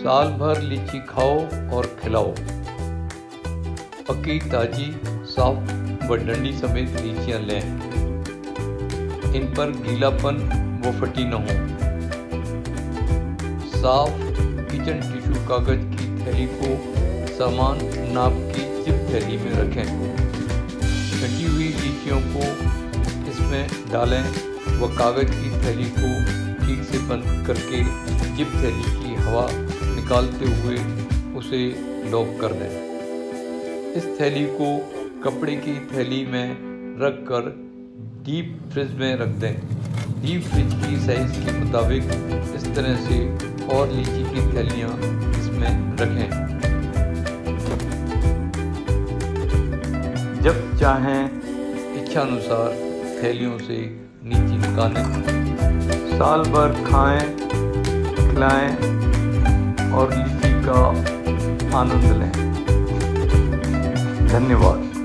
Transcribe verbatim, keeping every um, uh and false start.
साल भर लीची खाओ और खिलाओ। पक्की ताजी साफ व डंडी समेत लीचियां लें। इन पर गीलापन व फटी न हो। साफ किचन टिश्यू कागज की थैली को सामान नाप की जिप थैली में रखें। कटी हुई लीचियों को इसमें डालें व कागज की थैली को ठीक से बंद करके जिप थैली की हवा निकालते हुए उसे लॉक कर दें। इस थैली को कपड़े की थैली में रखकर डीप फ्रिज में रख दें। डीप फ्रिज की साइज के मुताबिक इस तरह से और लीची की थैलियाँ इसमें रखें। जब चाहें इच्छानुसार थैलियों से लीची निकालें। साल भर खाएं, खिलाएं और लीची का आनंद लें। धन्यवाद।